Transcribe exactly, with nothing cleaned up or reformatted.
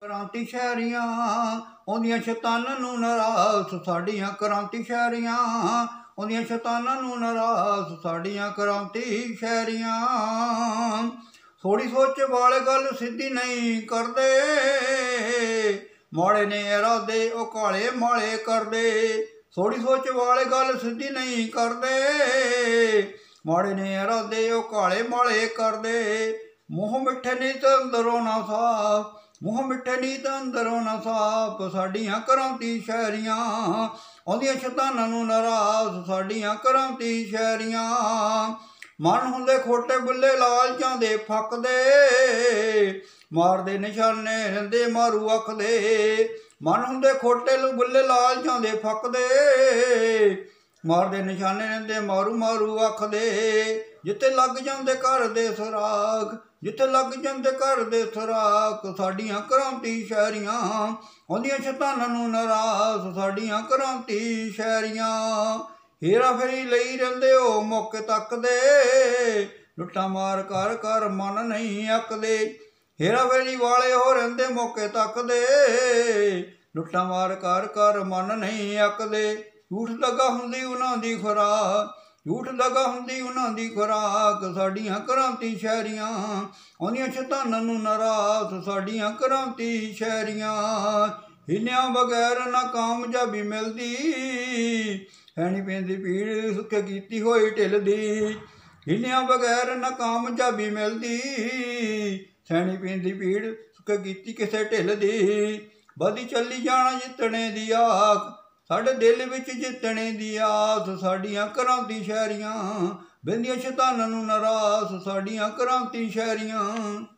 क्रांति शहरियां उन्दियां शैतानां नूं नाराज साडियां क्रांति शहरियां उन्दियां शैतानां नूं नाराज साडियां क्रांति शहरियां थोड़ी सोच वाले गल सीधी नहीं करदे माड़े ने इरादे ओ काले माड़े करदे थोड़ी सोच वाले गल सीधी नहीं करदे माड़े ने इरादे ओ काले माड़े करदे मूँह मिठे नीत अंदरों ना साफ मूँह मिठे नीत अंदरों ना साफ साडियां क्रांति शहरियां आउंदियां शैतानां नूं नाराज साडियां क्रांति शहरियां मन हुंदे खोटे बुल्ले लालचां दे फकदे मारदे निशाने रहिंदे मारू आखदे मन हुंदे खोटे बुल्ले लालचां दे फकदे मारदे निशाने रहिंदे मारू मारू आखदे जिथे लग जांदे घर दे सुराग जिथे लग जांदे घर दे सुराग साडियां क्रांति शहरियां आउंदियां शैतानां नूं नाराज साडियां क्रांति शहरियां हेरा फेरी लई रहिंदे ओ मौके तकदे लुट्टां मार कर कर मन नहीं अकदे हेरा फेरी वाले हो रहिंदे मौके तकदे लुट्टां मार कर कर मन नहीं अकदे झूठ लगा हुंदी उन्हां दी खुराक झूठ लगा हुंदी उन्हां दी खुराक साडियां क्रांति शहरियां आउंदियां शैतानां नूं नाराज साडियां क्रांति शहरियां हिलियां बगैर ना कामयाबी मिलदी हैनी पैंदी पीड़ सुख कीती होई ढिलदी हिलियां बगैर ना कामयाबी मिलदी सैनी पैंदी पीड़ सुख कीती किसे ढिलदी बदी चली जाना जितने दी आख साडे दिल विच जितने दी आस साडियां क्रांति शहरियां बंदियां शैतानां नूं नाराज साडियां क्रांति शहरियां।